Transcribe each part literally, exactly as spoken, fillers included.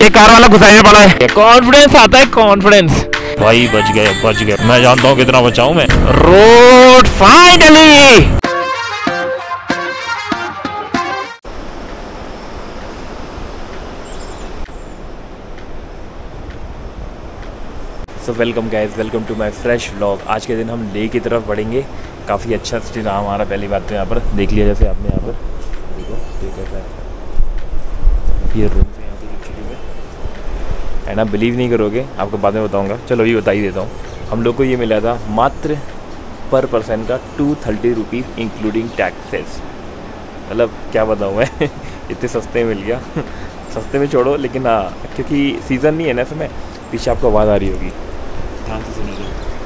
एक कार वाला घुसाया पड़ा है। कॉन्फिडेंस आता है, कॉन्फिडेंस। भाई बच गए, बच गए। मैं जानता हूँ कितना बचाऊं मैं। Road finally. So welcome guys, welcome to my fresh vlog. आज के दिन हम ले की तरफ बढ़ेंगे। काफ़ी अच्छा स्टे रहा हमारा। पहली बात तो यहाँ पर देख लिया, जैसे आपने यहाँ पर देखो स्टे कैसा है। ये रूम है यहाँ पर एक्चुअली में, एंड आप बिलीव नहीं करोगे, आपको बाद में बताऊँगा। चलो अभी बता ही देता हूँ। हम लोग को ये मिला था मात्र पर पर्सन का two thirty rupees including taxes. मतलब क्या बताऊँ मैं इतने सस्ते में मिल गया सस्ते में छोड़ो, लेकिन हाँ क्योंकि सीज़न नहीं है ना इसमें। पीछे आपको आवाज़ आ रही होगी, ध्यान से सुनिए।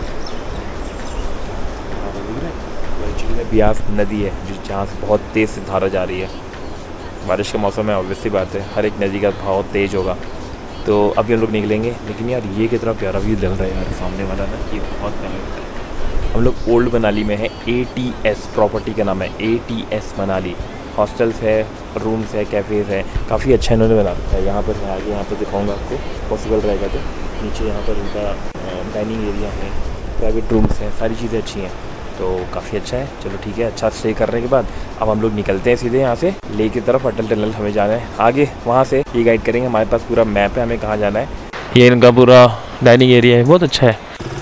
एक्चुअली में ब्यास नदी है जो जहाँ से बहुत तेज़ से धारा जा रही है। बारिश का मौसम है, ऑब्वियस सी बात है, हर एक नदी का भाव तेज़ होगा। तो अभी हम लोग निकलेंगे। लेकिन यार ये कितना प्यारा व्यू लग रहा है यार, सामने वाला ना, ये बहुत प्यारा लगता है। हम लोग ओल्ड मनाली में है। ए टी एस प्रॉपर्टी का नाम है, A T S Manali. Hostels है, रूम्स है, कैफ़ेज़ है, काफ़ी अच्छा इन्होंने बना रखा है। यहाँ पर मैं आगे यहाँ पर दिखाऊंगा आपको, पॉसिबल रहेगा तो। नीचे यहाँ पर इनका डाइनिंग एरिया है, प्राइवेट रूम्स हैं, सारी चीज़ें अच्छी हैं, तो काफ़ी अच्छा है। चलो ठीक है, अच्छा स्टे करने के बाद अब हम लोग निकलते हैं सीधे यहाँ से ले की तरफ। अटल टनल हमें जाना है आगे, वहाँ से ये गाइड करेंगे। हमारे पास पूरा मैप है, हमें कहाँ जाना है। ये इनका पूरा डाइनिंग एरिया है, बहुत अच्छा है।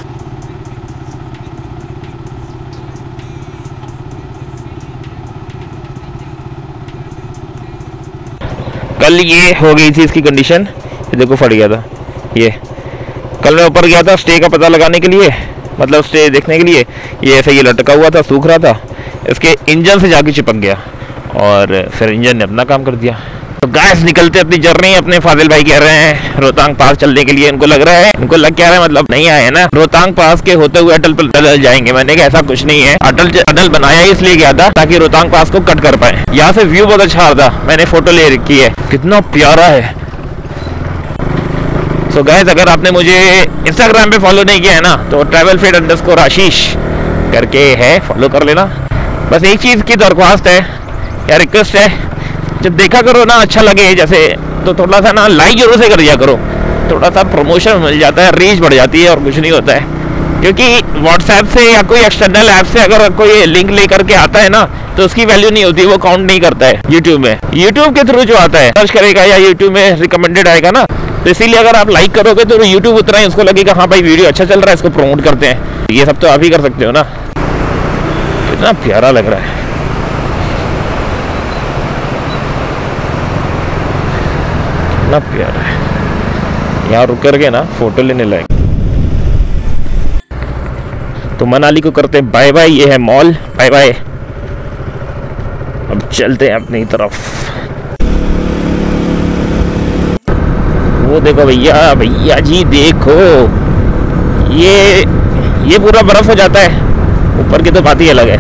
कल ये हो गई थी इसकी कंडीशन, ये देखो फट गया था। ये कल मैं ऊपर गया था स्टे का पता लगाने के लिए, मतलब स्टे देखने के लिए। ये ऐसे ये लटका हुआ था, सूख रहा था, इसके इंजन से जाके चिपक गया और फिर इंजन ने अपना काम कर दिया। तो गाइस निकलते अपनी जर्नी। अपने फाजिल भाई कह रहे हैं रोहतांग पास चलने के लिए। इनको लग रहा है, इनको लग क्या रहा है, मतलब नहीं आए ना, रोहतांग पास के होते हुए अटल टनल जाएंगे। मैंने कहा ऐसा कुछ नहीं है, अटल टनल बनाया इसलिए गया था ताकि रोहतांग पास को कट कर पाए। यहाँ से व्यू बहुत अच्छा आता, मैंने फोटो ले रखी है, कितना प्यारा है। सो गाइस अगर आपने मुझे इंस्टाग्राम पे फॉलो नहीं किया है ना, तो ट्रैवल फिट अंडरस्कोर आशीष करके है, फॉलो कर लेना। बस एक चीज़ की दरख्वास्त है या रिक्वेस्ट है, जब देखा करो ना अच्छा लगे जैसे, तो थोड़ा सा ना लाइक जरूर से कर दिया करो। थोड़ा सा प्रमोशन मिल जाता है, रीच बढ़ जाती है, और कुछ नहीं होता है। क्योंकि व्हाट्सएप से या कोई एक्सटर्नल ऐप से अगर कोई लिंक लेकर के आता है ना, तो उसकी वैल्यू नहीं होती, वो काउंट नहीं करता है यूट्यूब में। यूट्यूब के थ्रू जो आता है सर्च करेगा या यूट्यूब में रिकमेंडेड आएगा ना, तो इसीलिए अगर आप लाइक करोगे तो यूट्यूब उतना ही उसको लगेगा हाँ भाई वीडियो अच्छा चल रहा है, इसको प्रमोट करते हैं। ये सब तो आप ही कर सकते हो ना। कितना प्यारा लग रहा है, कितना प्यारा है। यहाँ रुक करके ना फोटो लेने लायक। तो मनाली को करते हैं बाय बाय। ये है मॉल, बाय बाय। अब चलते हैं अपनी तरफ। वो देखो भैया, भैया जी देखो, ये ये पूरा बर्फ हो जाता है, ऊपर की तो बात ही अलग है।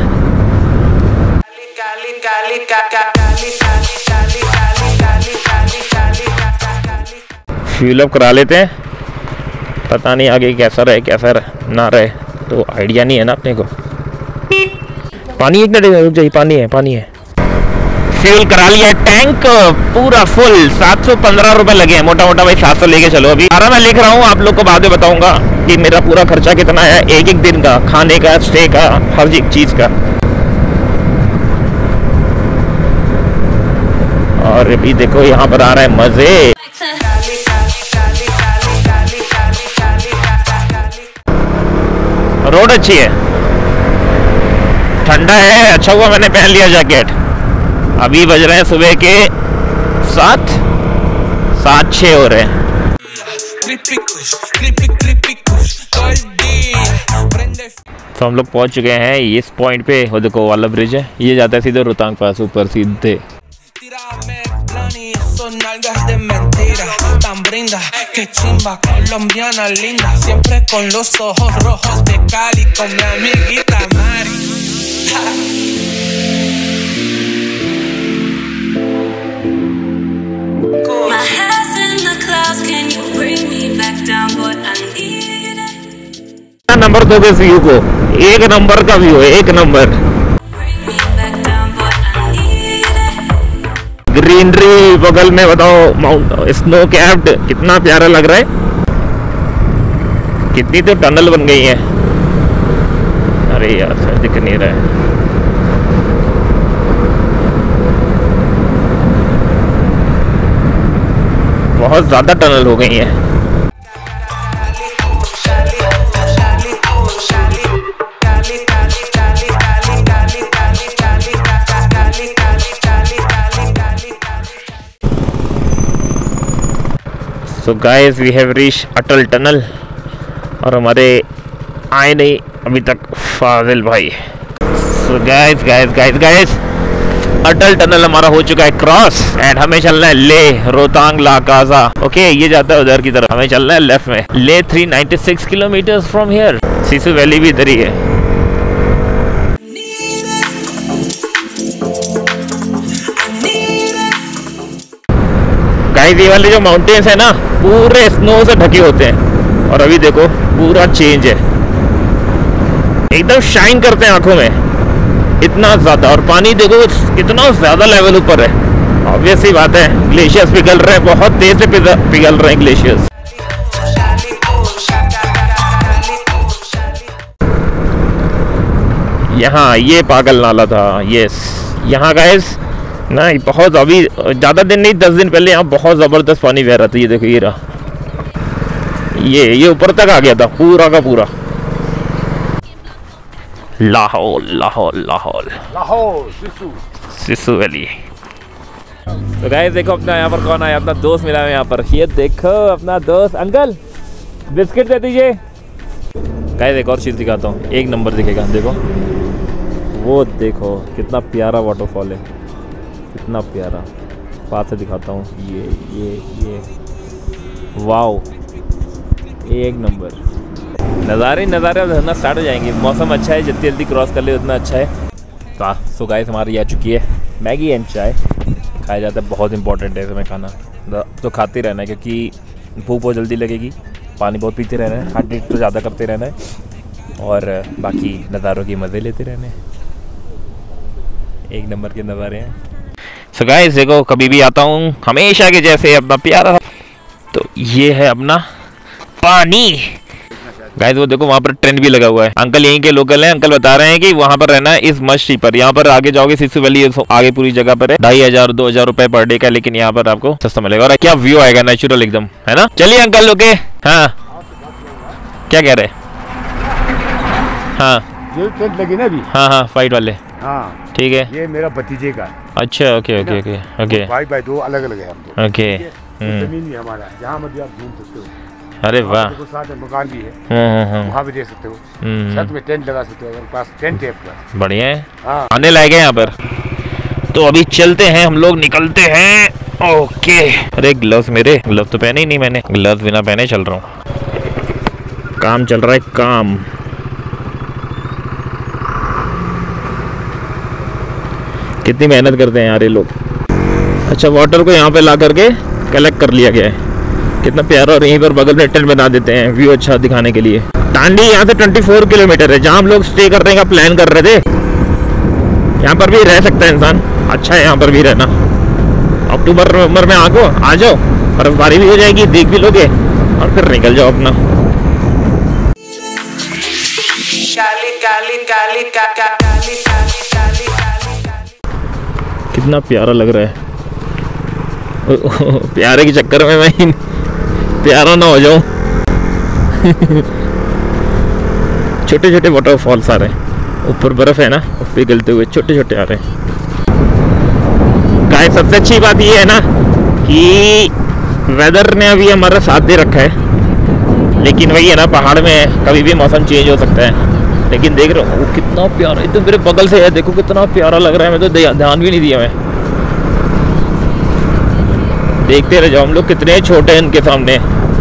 फ्यूल अप करा लेते हैं, पता नहीं आगे कैसा रहे कैसा रहे ना रहे, तो आइडिया नहीं है ना अपने को। पानी एक मिनट चाहिए, पानी है, पानी है। फ्यूल करा लिया, टैंक पूरा फुल। सात सौ पंद्रह रुपए लगे हैं, मोटा मोटा भाई सात सौ लेके चलो। अभी सारा मैं लिख रहा हूँ, आप लोग को बाद में बताऊंगा कि मेरा पूरा खर्चा कितना है, एक एक दिन का, खाने का, स्टे का, हर एक चीज का। और अभी देखो यहाँ पर आ रहा है मजे। रोड अच्छी है, ठंडा है, अच्छा हुआ मैंने पहन लिया जैकेट। अभी बज रहे हैं सुबह के सात सात छः हो रहे हैं। तो हम लोग पहुंच चुके हैं इस पॉइंट पे। वो देखो वाला ब्रिज है, ये जाता है सीधे रोहतांग पास ऊपर सीधे। नंबर दोगे इस व्यू को, एक नंबर का व्यू है, एक नंबर। ग्रीनरी बगल में, बताओ माउंट स्नो कैप्ड, कितना प्यारा लग रहा है। कितनी तो टनल बन गई है। अरे यार सर दिख नहीं रहा है। बहुत ज्यादा टनल हो गई है। So guys, we have reached Atal tunnel और हमारे आए नहीं अभी तक फाजिल भाई। So guys, guys, guys, guys, Atal tunnel हमारा हो चुका है क्रॉस एंड हमें चलना है ले रोहतांग लाकाजा। ओके ये जाता है उधर की तरफ, हमें चलना है लेफ्ट में। ले तीन सौ छियानवे kilometre from here. Sissu valley भी इधर ही है। गाइस ये वाले जो माउंटेन्स है ना पूरे स्नो से ढके होते हैं और अभी देखो पूरा चेंज है, एकदम शाइन करते हैं आंखों में इतना ज्यादा। और पानी देखो कितना ज्यादा लेवल ऊपर है। ऑब्वियस सी बात है ग्लेशियर्स पिघल रहे हैं, बहुत तेज से पिघल रहे हैं ग्लेशियर्स। यहाँ ये पागल नाला था। यस यहाँ गाइस ना बहुत अभी ज़्यादा दिन नहीं दस दिन पहले यहाँ बहुत ज़बरदस्त पानी बह रहा था। ये देखो ये रहा, ये ये ऊपर तक आ गया था पूरा का पूरा। लाहौल लाहौल लाहौल लाहौल सिसु सिसु वैली। तो गाइस देखो अपना यहाँ पर कौन आया, अपना दोस्त मिला है यहाँ पर। ये देखो अपना दोस्त। अंकल बिस्किट दे दीजिए। गाइस एक और चीज़ दिखाता हूँ, एक नंबर दिखेगा। देखो वो देखो कितना प्यारा वाटरफॉल है, कितना प्यारा। पास से दिखाता हूँ। ये ये ये वाओ एक नंबर नज़ारे नज़ारे धरना स्टार्ट हो जाएंगे। मौसम अच्छा है, जितनी जल्दी क्रॉस कर ले उतना अच्छा है। तो सो गाइस हमारी आ चुकी है मैगी एंड चाय। खाया जाता है, बहुत इंपॉर्टेंट है इसमें खाना, तो खाते रहना है क्योंकि भूख बहुत जल्दी लगेगी। पानी बहुत पीते रहना है, हार्ट रेट तो ज़्यादा करते रहना है और बाकी नज़ारों के मज़े लेते रहने हैं। एक नंबर के नज़ारे हैं। सो गाइस देखो कभी भी आता हूँ हमेशा के जैसे अपना प्यारा, तो ये है अपना पानी। गाइस वो देखो वहाँ पर ट्रेन भी लगा हुआ है। अंकल यहीं के लोकल हैं, अंकल बता रहे हैं कि वहाँ पर रहना है इस मस्ती पर। यहाँ पर आगे जाओगे सिसु वैली आगे पूरी जगह पर है, ढाई हजार दो हजार रुपए पर डे का, लेकिन यहाँ पर आपको सस्ता मिलेगा और क्या व्यू आएगा, नेचुरल एकदम, है ना। चलिए अंकल ओके। हाँ क्या कह रहे? हाँ ये टेंट लगी ना अभी। हाँ हाँ फाइट वाले। हाँ ठीक है, ये मेरा भतीजे का। अच्छा ओके ओके ओके ओके भाई भाई दो अलग अलग है हम दो। ओके जमीन भी हमारा, जहाँ मर्जी आप घूम सकते हो। अरे वाह, साथ में मकान भी है, हम्म हम्म वहाँ भी दे सकते हो। हम्म छत में टेंट लगा सकते हो अगर पास टेंट है आपका। बढ़िया है। हाँ आने लायक है यहाँ पर। तो अभी चलते हैं हम लोग, निकलते हैं। ओके अरे ग्लव्स, मेरे ग्लव्स तो पहने ही नहीं मैंने, ग्लव्स बिना पहने चल रहा हूँ। काम चल रहा है काम। कितनी मेहनत करते हैं यार ये लोग। अच्छा वाटर को यहाँ पे ला करके कलेक्ट कर लिया गया है, कितना प्यारा। और यहीं पर बगल में टेंट बना देते हैं व्यू अच्छा दिखाने के लिए। टांडी यहाँ से चौबीस किलोमीटर है, जहाँ हम लोग स्टे करने का प्लान कर रहे थे। यहाँ पर भी रह सकता है इंसान, अच्छा है यहाँ पर भी रहना। अक्टूबर नवंबर में आगो आ जाओ, बर्फबारी भी हो जाएगी, देख भी लोगे और फिर निकल जाओ अपना। काली, काली, काली, का, का, काली, काली, काली, काली। कितना प्यारा लग रहा है। प्यारे के चक्कर में मैं प्यारा ना हो जाऊं। छोटे छोटे वाटरफॉल्स आ रहे हैं, ऊपर बर्फ है ना, उस पे गिरते हुए छोटे छोटे आ रहे हैं। गाइस सबसे अच्छी बात ये है ना कि वेदर ने अभी हमारा साथ दे रखा है, लेकिन वही है ना पहाड़ में कभी भी मौसम चेंज हो सकता है। लेकिन देख रहे हो कितना प्यारा, ये तो मेरे बगल से है, देखो कितना प्यारा लग रहा है। मैं तो ध्यान भी नहीं दिया मैं। देखते रह जाओ, हम लोग कितने छोटे हैं इनके सामने।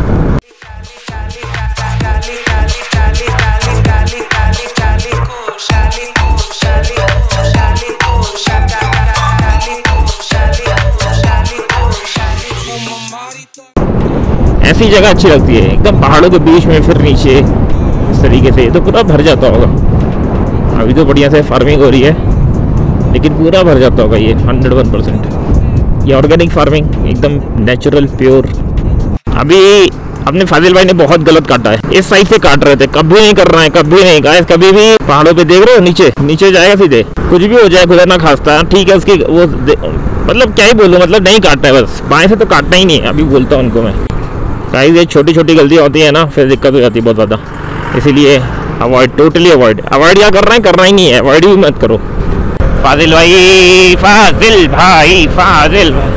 ऐसी जगह अच्छी लगती है, एकदम पहाड़ों के बीच में फिर नीचे इस तरीके से। तो पूरा भर जाता होगा। अभी तो बढ़िया से फार्मिंग हो रही है, लेकिन पूरा भर जाता होगा ये हंड्रेड वन परसेंट। ये ऑर्गेनिक फार्मिंग एकदम नेचुरल प्योर। अभी अपने फाजिल भाई ने बहुत गलत काटा है, इस साइड से काट रहे थे, कभी नहीं कर रहे हैं, कभी नहीं गाइस, कभी भी। पहाड़ों पे देख रहे हो नीचे नीचे जाएगा सीधे, कुछ भी हो जाए खुदा ना खास्ता, ठीक है। उसकी वो मतलब क्या ही बोलूँ, मतलब नहीं काटना है बस, बाएं से तो काटना ही नहीं है। अभी बोलता हूँ उनको मैं गाइस, ये छोटी छोटी गलती होती है ना, फिर दिक्कत हो जाती है बहुत ज़्यादा, इसीलिए अवॉइड, टोटली अवॉइड। अवॉइड क्या कर रहे हैं, करना ही नहीं है, अवॉइड भी मत करो। फाजिल भाई, फाजिल भाई, फाजिल भाई,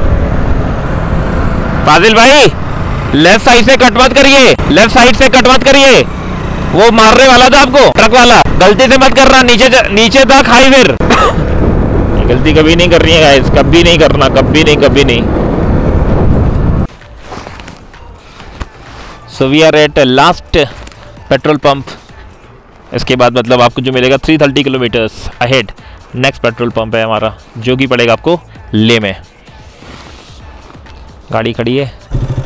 फाजिल भाई, लेफ्ट साइड से कट मत करिए, लेफ्ट साइड से कट मत करिए। वो मारने वाला था आपको, ट्रक वाला, गलती से मत करना, नीचे नीचे तक खाई फिर। गलती कभी नहीं करनी है गाइस, कभी नहीं करना, कभी नहीं, कभी नहीं। So we are at last petrol pump. इसके बाद मतलब आपको जो मिलेगा तीन सौ तीस kilometres ahead next petrol pump है हमारा, जो कि पड़ेगा आपको ले में। गाड़ी खड़ी है।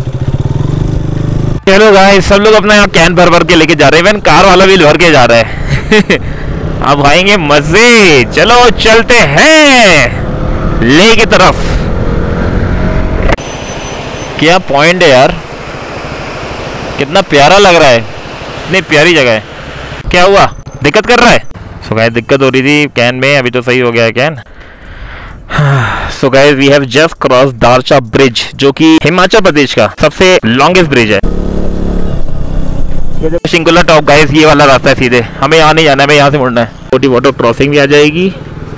चलो गाइस, सब लोग अपना यहाँ कैन भर भर के लेके जा रहे हैं, इवन कार वाला भी भर के जा रहा है। अब आएंगे मजे। चलो चलते हैं ले की तरफ। क्या पॉइंट है यार, कितना प्यारा लग रहा है, इतनी प्यारी जगह है। क्या हुआ, दिक्कत कर रहा है? सो गाइस, दिक्कत हो रही थी कैन में, अभी तो सही हो गया है कैन। So guys, we have just cross Darcha bridge, जो कि हिमाचल प्रदेश का सबसे लॉन्गेस्ट ब्रिज है। ये शिंकुला टॉप गाइस, ये वाला रास्ता है सीधे, हमें यहाँ नहीं जाना है, हमें यहाँ से मुड़ना है। छोटी वाटर क्रॉसिंग भी आ जाएगी,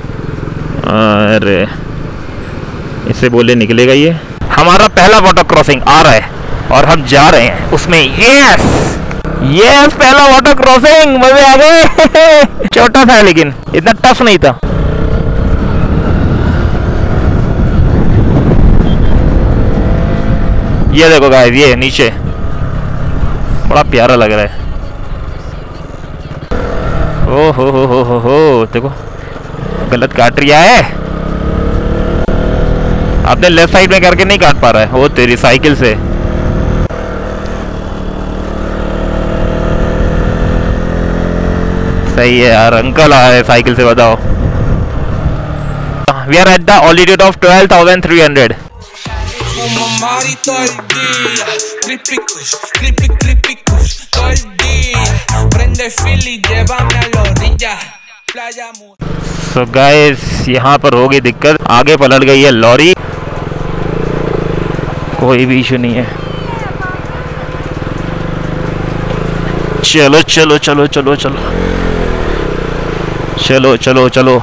अरे इससे बोले निकलेगा। ये हमारा पहला वाटर क्रॉसिंग आ रहा है और हम जा रहे हैं उसमें। यस यस, पहला वाटर क्रॉसिंग, मजे आ गए। छोटा था लेकिन इतना टफ नहीं था। ये देखो गाइस, ये नीचे बड़ा प्यारा लग रहा है। ओ हो हो हो हो हो, देखो गलत काट रिया है, आपने लेफ्ट साइड में करके नहीं काट पा रहा है। वो तेरी साइकिल से। सही है यार, अंकल आए साइकिल से, बताओ। We are at the altitude of twelve thousand three hundred. Fumo mari todo el día, tripicus, tripic, tripicus, todo el día. Prende Philly, llévame a la orilla, playa mu. So guys, यहाँ पर हो गई दिक्कत, आगे पलट गई है lorry. कोई भी इशू नहीं है। चलो चलो चलो चलो चलो चलो चलो चलो।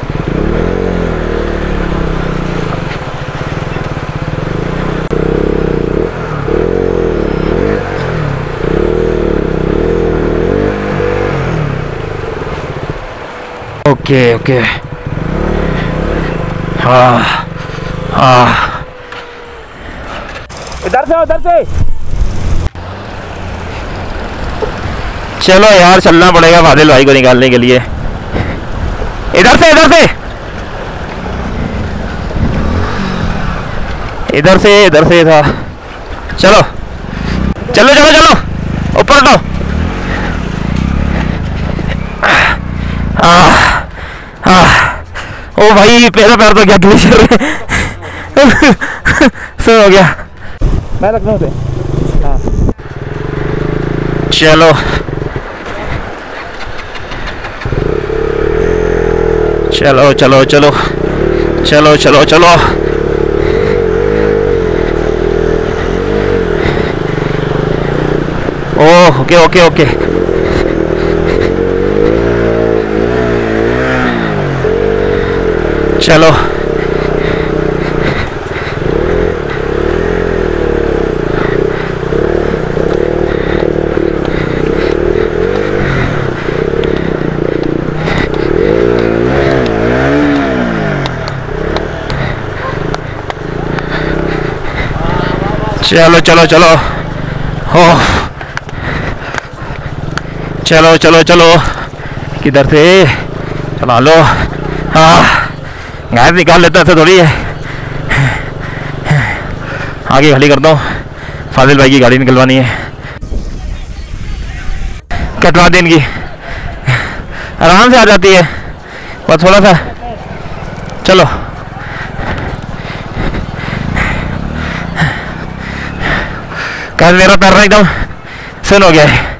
ओके ओके, हाँ हाँ, इधर से उधर से। चलो यार, चलना पड़ेगा फाजिल भाई को निकालने के लिए। इधर से इधर से इधर से इधर से था। चलो चलो चलो चलो, ऊपर उठो। ओ भाई, मेरा पैर तो क्या ग्लेशियर में। सो हो गया। मैं लखनऊ से। हाँ चलो चलो चलो चलो चलो चलो चलो। Oh okay okay okay. चलो चलो चलो चलो हो, चलो चलो चलो। किधर से चला लो। हाँ, गाय निकाल लेता है थोड़ी है। आगे खाली करता हूँ, फाजिल भाई की गाड़ी निकलवानी है। कटवा दें इनकी, आराम से आ जाती है, बस थोड़ा सा। चलो कल मेरा पैर एकदम सुन हो गया है,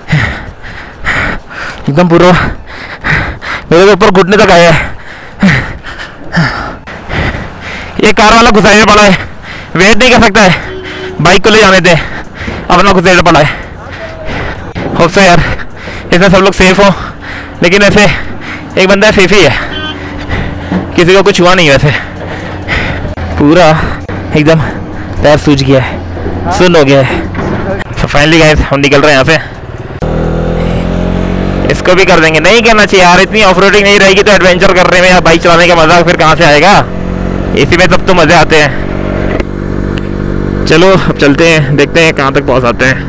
एकदम पूरा मेरे तो ऊपर घुटने तक आया है। ये कार वाला घुसाने पड़ा है, वेट नहीं कर सकता है, बाइक को ले जाने दे, अपना घुसाने पड़ा है। होप से यार इसमें सब लोग सेफ हो, लेकिन ऐसे एक बंदा सेफ ही है, किसी को कुछ हुआ नहीं वैसे। पूरा एकदम पैर सूज गया है, सुन हो गया है। तो फाइनली गाइस हम निकल रहे हैं यहाँ से, इसको भी कर देंगे। नहीं करना चाहिए यार, इतनी ऑफ रोडिंग नहीं रहेगी तो एडवेंचर करने में या बाइक चलाने का मजा फिर कहाँ से आएगा। इसी में तब तो मजे आते हैं। चलो अब चलते हैं, देखते हैं कहाँ तक पहुँच आते हैं।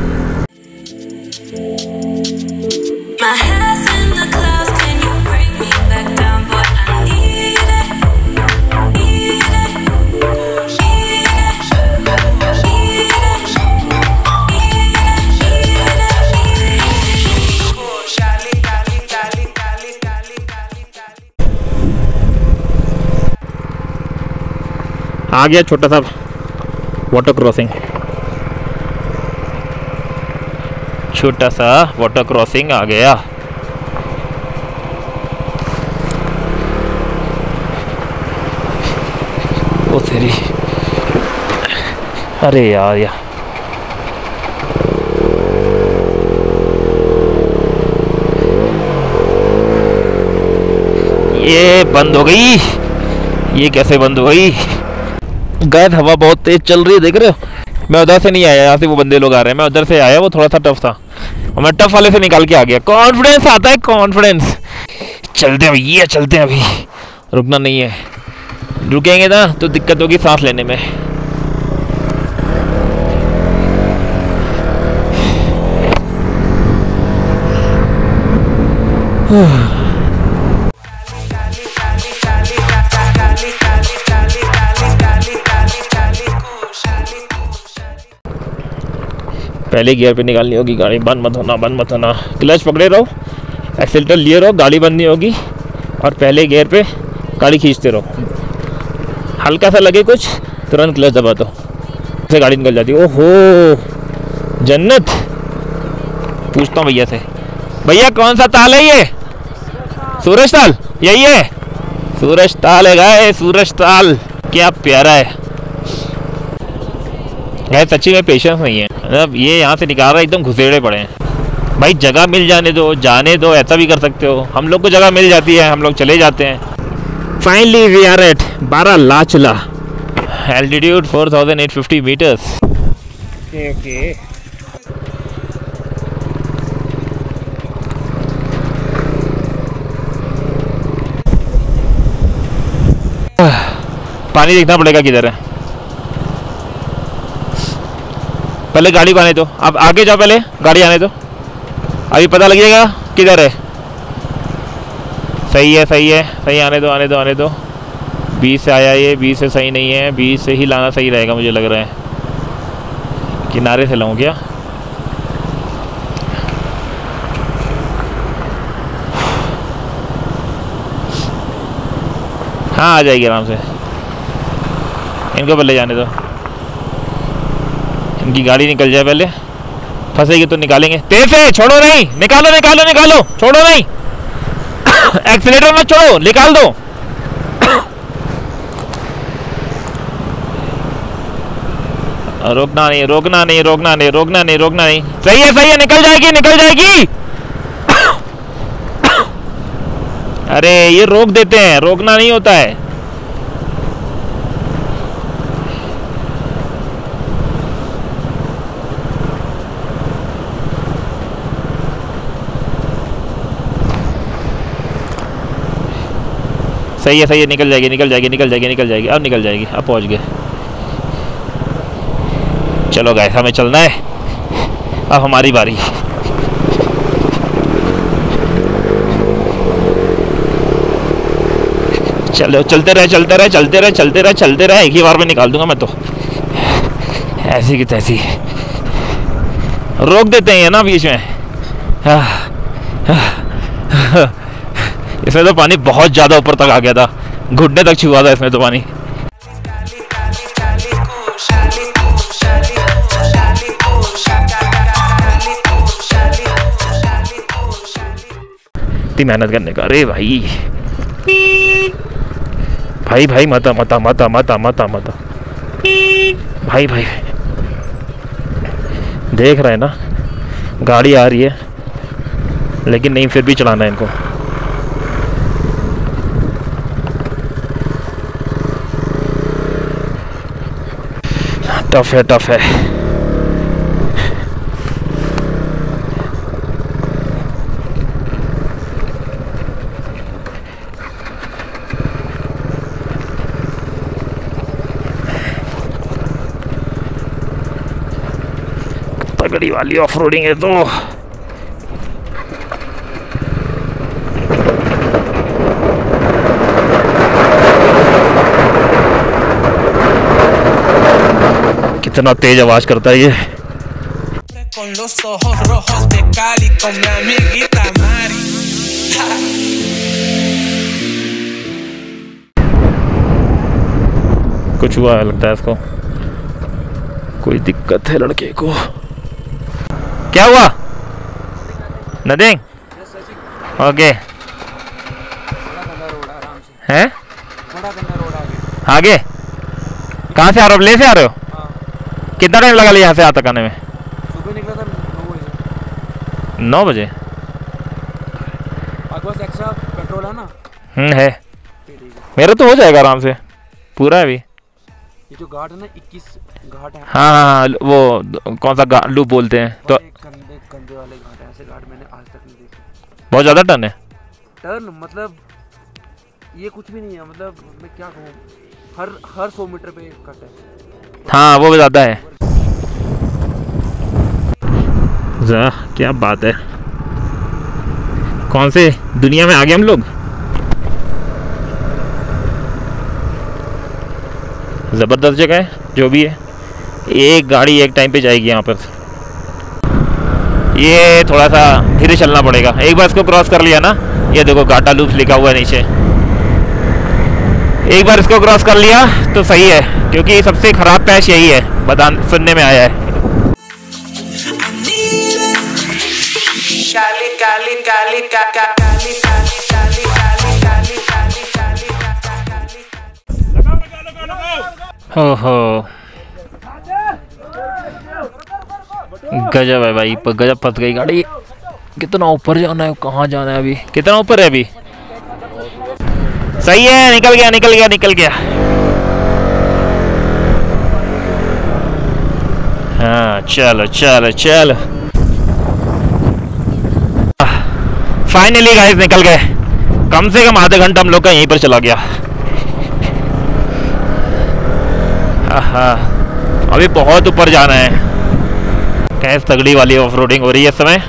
आ गया छोटा सा वाटर क्रॉसिंग, छोटा सा वाटर क्रॉसिंग आ गया। ओ तेरी, अरे यार यार ये बंद हो गई, ये कैसे बंद हो गई? गैस हवा बहुत तेज चल रही है, देख रहे हो। मैं उधर से नहीं आया, यहाँ से वो बंदे लोग आ रहे हैं, मैं उधर से आया, वो थोड़ा सा टफ था और मैं टफ वाले से निकाल के आ गया। कॉन्फिडेंस आता है, कॉन्फिडेंस। चलते हैं ये चलते हैं, अभी रुकना नहीं है, रुकेंगे ना तो दिक्कत होगी सांस लेने में। पहले गियर पे निकालनी होगी गाड़ी, बंद मत होना, बंद मत होना। क्लच पकड़े रहो, एक्सीलरेटर लिए रहो, गाड़ी बंद नहीं होगी, और पहले गियर पे गाड़ी खींचते रहो। हल्का सा लगे कुछ, तुरंत क्लच दबा दो, से गाड़ी निकल जाती है। ओहो जन्नत। पूछता हूँ भैया से, भैया कौन सा ताल है ये? सूरज ताल, यही है सूरज ताल है गाय, सूरज ताल। क्या प्यारा है गाय, सच्ची में पेशेंस नहीं है। मतलब ये यहाँ से निकाल रहा है, एकदम घुसेड़े पड़े हैं। भाई जगह मिल जाने दो, जाने दो, ऐसा भी कर सकते हो। हम लोग को जगह मिल जाती है, हम लोग चले जाते हैं। Finally we are at Baralacha La, altitude four thousand eight fifty metres. Okay okay, पानी देखना पड़ेगा किधर है। पहले गाड़ी को आने दो, आप आगे जाओ, पहले गाड़ी आने दो, अभी पता लग जाएगा किधर है। सही है सही है सही, आने दो आने दो आने दो। बीस से आया ये, बीस से सही नहीं है, बीस से ही लाना सही रहेगा मुझे लग रहा है। किनारे से लाऊं क्या? हाँ आ जाएगी आराम से, इनको पहले जाने दो, इनकी गाड़ी निकल जाए पहले, फंसेगी तो निकालेंगे। तेज से, छोड़ो नहीं, निकालो निकालो निकालो, छोड़ो नहीं एक्सीलेटर मत छोड़ो, निकाल दो। रोकना नहीं रोकना नहीं रोकना नहीं रोकना नहीं रोकना नहीं। सही है सही है, निकल जाएगी निकल जाएगी। अरे ये रोक देते हैं, रोकना नहीं होता है। सही है सही है, निकल जाएगी निकल जाएगी निकल जाएगी निकल जाएगी, अब निकल जाएगी, अब पहुंच गए। चलो गाइस हमें चलना है, अब हमारी बारी। चलो चलते रहे चलते रहे चलते रहे चलते रहे चलते रहे, एक ही बार में निकाल दूंगा मैं तो, ऐसी की तैसी। रोक देते हैं ना बीच में। इसमें तो पानी बहुत ज़्यादा ऊपर तक आ गया था, घुटने तक छुआ था इसमें तो पानी। इतनी मेहनत करने का। अरे भाई भाई भाई मता मता मता मता मता मता भाई भाई देख रहे हैं ना, गाड़ी आ रही है लेकिन नहीं, फिर भी चलाना है इनको। टफ है टफ है। तगड़ी वाली ऑफ रोडिंग है तो। कितना तेज आवाज करता है ये। कुछ हुआ है लगता है इसको, कोई दिक्कत है लड़के को। क्या हुआ? नथिंग। ओके हैं? आगे कहाँ से आ रहे हो? ले से आ रहे हो? कितना टाइम लगा लिया यहाँ से यहाँ तक आने में? सुबह निकला था नौ बजे। नौ बजे? आपके पास एक्स्ट्रा पेट्रोल है ना? हम्म है मेरा तो हो जाएगा आराम से, पूरा है अभी। ये जो घाट है ना, इक्कीस घाट है। हाँ हाँ वो कौन सा लूप बोलते हैं तो? कंधे कंधे वाले घाट है, ऐसे घाट मैंने आज तक नहीं देखे। बहुत ज़्यादा टर्न है। टर्न मतलब ये कुछ भी नहीं है, मतलब मैं क्या कहूँ, हर हर सौ मीटर पे कट है। हाँ वो भी ज़्यादा है। जा क्या बात है, कौन से दुनिया में आ गए हम लोग। ज़बरदस्त जगह है जो भी है। एक गाड़ी एक टाइम पे जाएगी यहाँ पर। ये थोड़ा सा धीरे चलना पड़ेगा। एक बार इसको क्रॉस कर लिया ना, ये देखो घाटा लूप्स लिखा हुआ है नीचे, एक बार इसको क्रॉस कर लिया तो सही है, क्योंकि सबसे खराब पैच यही है, बता सुनने में आया है। काली काली काली का का काली काली काली काली काली काली काली हो हो गजब है भाई, गजब फंस गई गाड़ी। कितना ऊपर जाना है, कहाँ जाना है अभी, कितना ऊपर है अभी? सही है, निकल गया निकल गया निकल गया। हाँ चलो चलो चलो, फाइनली गाइस निकल गए। कम से कम आधा घंटा हम लोग का यहीं पर चला गया। हाँ अभी बहुत ऊपर जाना है। कैसे तगड़ी वाली ऑफ रोडिंग हो रही है इस समय।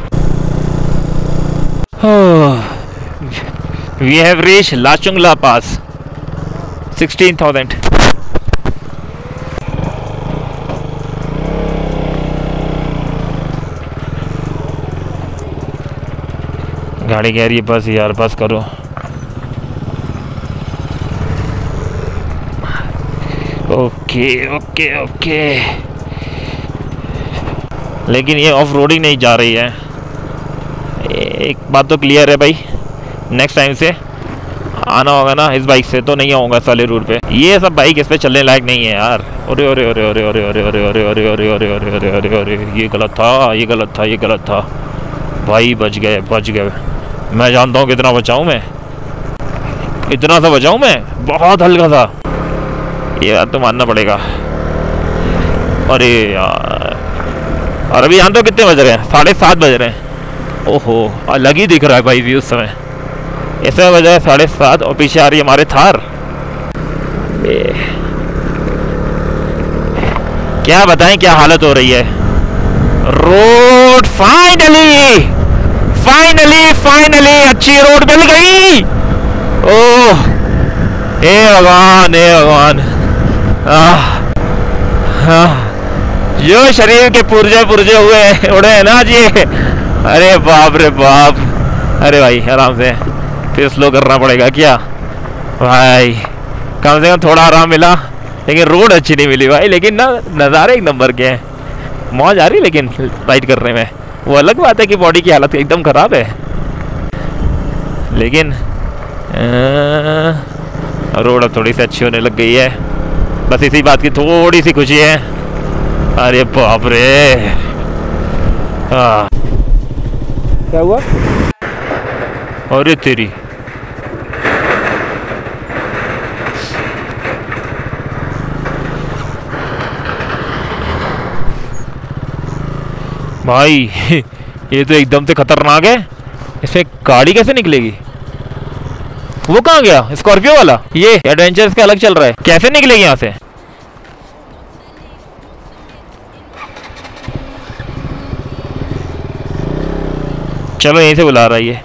We have reach Lachung La pass, sixteen thousand. गाड़ी कह रही है बस यार बस करो। ओके ओके ओके, लेकिन ये ऑफ रोडिंग नहीं जा रही है। एक बात तो क्लियर है भाई, नेक्स्ट टाइम से आना होगा ना इस बाइक से तो नहीं आऊँगा साले रूट पे। ये सब बाइक इस पे चलने लायक नहीं है यार। अरे अरे अरे अरे अरे अरे अरे अरे अरे अरे अरे अरे अरे अरे अरे ये गलत था ये गलत था ये गलत था भाई। बच गए बच गए। मैं जानता हूँ कितना बचाऊँ मैं, इतना सा बचाऊँ मैं, बहुत हल्का था। ये बात तो मानना पड़ेगा। अरे यार, और अभी यहाँ तो कितने बज रहे हैं? साढ़े सात बज रहे हैं। ओहो अलग ही दिख रहा है भाई व्यू उस समय। ऐसा बज रहा है साढ़े सात और पीछे आ रही है हमारे थार। क्या बताएं क्या हालत हो रही है। रोड फाइनली फाइनली फाइनली अच्छी रोड मिल गई। ओह हे भगवान हे भगवान। जो शरीर के पुर्जे पुर्जे हुए उड़े हैं ना जी। अरे बाप रे बाप। अरे भाई आराम से, फिर स्लो करना पड़ेगा क्या भाई। कम से कम थोड़ा आराम मिला, लेकिन रोड अच्छी नहीं मिली भाई। लेकिन ना नज़ारे एक नंबर के हैं, मौज आ रही। लेकिन राइड करने में वो अलग बात है कि बॉडी की हालत एकदम ख़राब है। लेकिन रोड अब थोड़ी सी अच्छी होने लग गई है, बस इसी बात की थोड़ी सी खुशी है। अरे बाप रे, हाँ क्या हुआ? अरे तेरी, भाई ये तो एकदम से खतरनाक है। इसमें गाड़ी कैसे निकलेगी? वो कहाँ गया स्कॉर्पियो वाला? ये एडवेंचर इसका अलग चल रहा है, कैसे निकलेगी यहाँ से? चलो यहीं से बुला रहा है ये।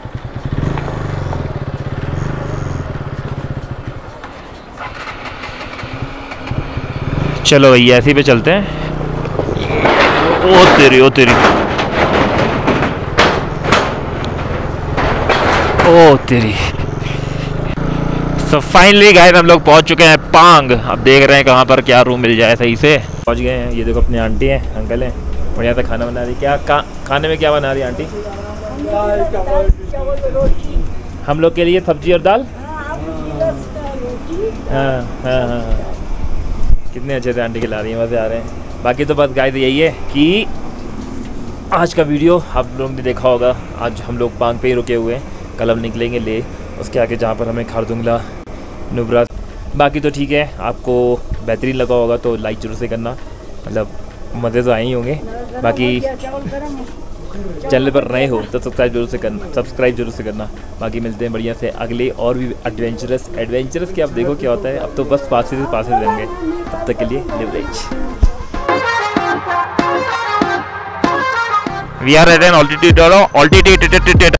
चलो भैया ऐसे ही पे चलते हैं। ओ तेरी, ओ तेरी, ओ तेरी। सो फाइनली गाइस हम लोग पहुंच चुके हैं पांग। अब देख रहे हैं कहाँ पर क्या रूम मिल जाए सही से। पहुंच गए हैं। ये देखो अपनी आंटी हैं, अंकल हैं, बढ़िया सा खाना बना रही। क्या का, खाने में क्या बना रही आंटी? हम लोग के लिए सब्जी और दाल। हाँ हाँ हाँ, कितने अच्छे से आंटी खिला रही हैं, मज़े आ रहे हैं। बाकी तो बस गाइस यही है कि आज का वीडियो आप लोगों ने देखा होगा। आज हम लोग पांग पे ही रुके हुए हैं, कल हम निकलेंगे ले उसके आगे जहाँ पर हमें खारदुंगला, नुब्रा। बाकी तो ठीक है, आपको बेहतरीन लगा होगा तो लाइक जरूर से करना, मतलब मज़े तो आए ही होंगे। बाकी चैनल पर नए हो तो सब्सक्राइब जरूर से करना, सब्सक्राइब जरूर से करना। बाकी मिलते हैं बढ़िया से अगले और भी एडवेंचरस एडवेंचरस के। आप देखो क्या होता है, अब तो बस पास से पास रहेंगे। तब तक के लिए leverage. We are at an altitude, altitude